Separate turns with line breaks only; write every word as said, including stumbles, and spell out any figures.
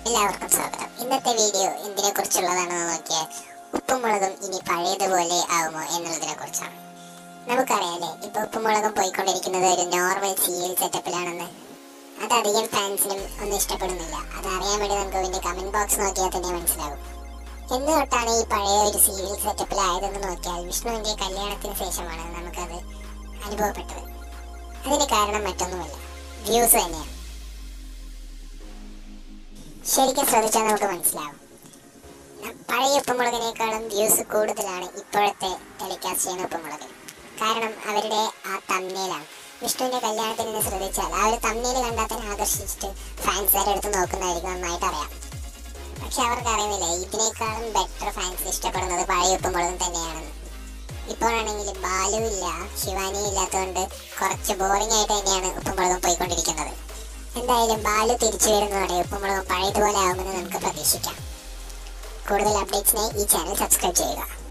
എല്ലാവർക്കും സ്വാഗതം. ഇന്നത്തെ വീഡിയോ എന്തിനെ കുറിച്ചുള്ളതാണെന്ന് നോക്കിയാൽ ഉപ്പും മുളകും ഇനി പഴയതുപോലെ ആവുമോ എന്നുള്ളതിനെ കുറിച്ചാണ്. നമുക്കറിയാലേ, ഇപ്പൊ ഉപ്പും മുളകും പോയിക്കൊണ്ടിരിക്കുന്നത് ഒരു നോർമൽ സീരിയൽ സെറ്റപ്പിലാണെന്ന്. അതധികം ഫാൻസിനും ഒന്നും ഇഷ്ടപ്പെടുന്നില്ല. അതറിയാൻ വേണ്ടി നമുക്ക് ഇതിന്റെ കമന്റ് ബോക്സ് നോക്കിയാൽ തന്നെ മനസ്സിലാകും. എന്ന് തൊട്ടാണ് ഈ പഴയ ഒരു സീരിയൽ സെറ്റപ്പിലായതെന്ന് നോക്കിയാൽ വിഷ്ണുവിന്റെ കല്യാണത്തിന് ശേഷമാണ് നമുക്കത് അനുഭവപ്പെട്ടത്. അതിന് കാരണം മറ്റൊന്നുമല്ല, വ്യൂസ് തന്നെയാണ്. ശരിക്കും ശ്രദ്ധിച്ചാൽ നമുക്ക് മനസ്സിലാവും, പഴയ ഉപ്പുമുളകിനേക്കാളും വ്യൂസ് കൂടുതലാണ് ഇപ്പോഴത്തെ ടെലികാസ്റ്റ് ചെയ്യുന്ന ഉപ്പുമുളകിന്. കാരണം അവരുടെ ആ തമ്മിലാണ്. വിഷ്ണുവിന്റെ കല്യാണത്തിൽ നിന്ന് ശ്രദ്ധിച്ചാൽ ആ ഒരു തമ്മിൽ കണ്ടാൽ തന്നെ ആകർഷിച്ചിട്ട് ഫാൻസുകാരെ എടുത്ത് നോക്കുന്നതായിരിക്കും നന്നായിട്ട് അറിയാം. പക്ഷെ അവർക്ക് അറിയുന്നില്ല, ഇതിനേക്കാളും ബെറ്റർ ഫാൻസ് ഇഷ്ടപ്പെടുന്നത് പഴയ ഉപ്പുമുളകും തന്നെയാണെന്ന്. ഇപ്പോഴാണെങ്കിൽ ബാലു ഇല്ല, ശിവാനിയും ഇല്ലാത്തതുകൊണ്ട് കുറച്ച് ബോറിംഗ് ആയിട്ട് തന്നെയാണ് ഉപ്പുമുളകും പോയിക്കൊണ്ടിരിക്കുന്നത്. എന്തായാലും ബാലു തിരിച്ചു വരുന്നതോടെ ഉപ്പുമുളകും പഴയതുപോലെ ആകുമെന്ന് നമുക്ക് പ്രതീക്ഷിക്കാം. കൂടുതൽ അപ്ഡേറ്റ്സിനായി ഈ ചാനൽ സബ്സ്ക്രൈബ് ചെയ്യുക.